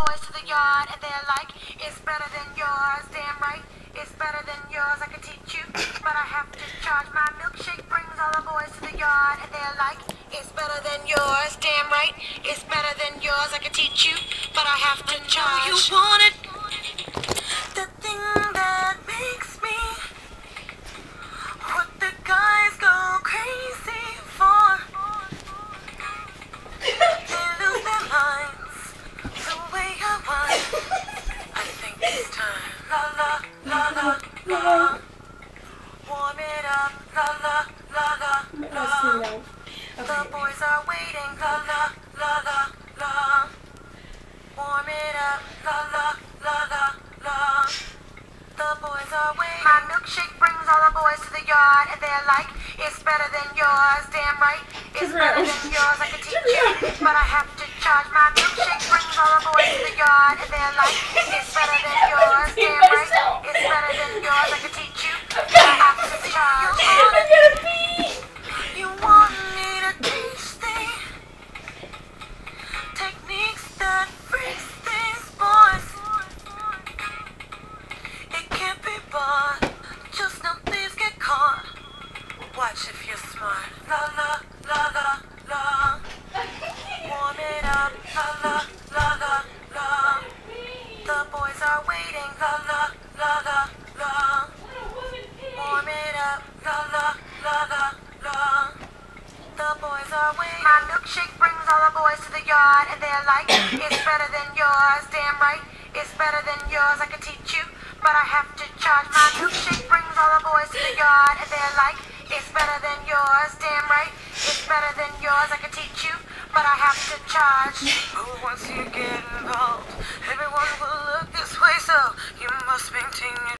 boys to the yard and they're like, it's better than yours. Damn right, it's better than yours. I can teach you, but I have to charge. My milkshake brings all the boys to the yard and they're like, it's better than yours. Damn right, it's better than yours. I can teach you, but I have to charge. You want it? The thing that makes me what the guys go crazy for. They lose their minds the way I want. I think it's time. La la la la la. Warm it up. La la la la la. The boys are waiting. La la la la la. Warm it up. La la la la la. The boys are waiting. My milkshake brings all the boys to the yard and they're like, it's better than yours. Damn right, it's better than yours. I can teach you, but I have to charge. My milkshake brings all the boys to the yard and they're like, it's better than yours. Damn right, it's better than yours. I can teach you, but I have to charge. You want me to teach these techniques that freaks these boys. It can't be bought, just no thieves get caught. Watch if you're smart. La la la la la. Warm it up. La la la la la. The boys are waiting. La la la la la. Warm it up. La la la la la. The boys are waiting. My milkshake brings all the boys to the yard and they're like, it's better than yours. Damn right, it's better than yours. I can teach you, but I have to charge. My milkshake brings all the boys to the yard and they're like, it's better than yours. Damn right, it's better than yours. I can teach you, but I have to charge. Oh, once you get involved, everyone will look this way, so you must maintain your